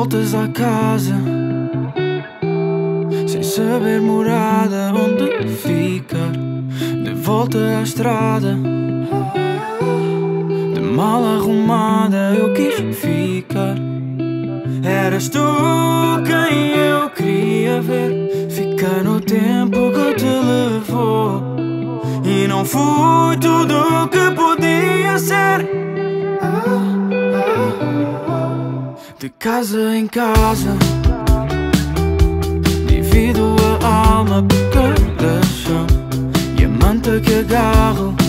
voltas à casa, sem saber morada onde ficar. De volta à estrada, de mal arrumada eu quis ficar. Eras tu quem eu queria ver. Fica no tempo que te levou, e não fui tudo o que podia ser. De casa em casa, divido a alma por cada chão, e a manta que agarro